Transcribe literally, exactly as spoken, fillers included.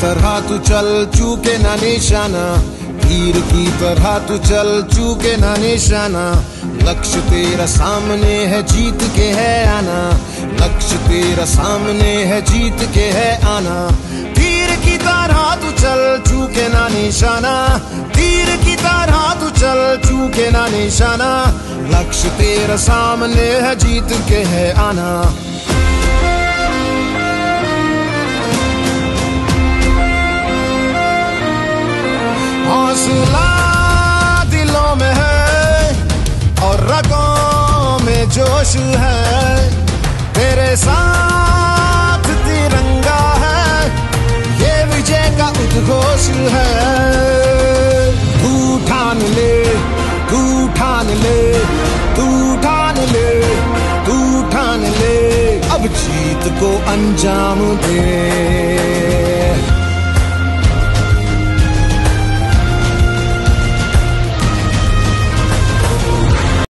तरह तू चल चूके ना निशाना, तीर की तरह तू चल चूके ना निशाना। लक्ष्य तेरा सामने है, जीत के है आना। लक्ष्य तेरा सामने है, जीत के है आना। तीर की तरह तू चल चूके ना निशाना, तीर की तरह तू चल चूके ना निशाना। लक्ष्य तेरा सामने है, जीत के है आना। हौसला दिलों में है और रगों में जोश है, तेरे साथ तिरंगा है, ये विजय का उद्घोष है। तू ठान ले, तू ठान ले, तू ठान ले, तू ठान ले, अब जीत को अंजाम दे।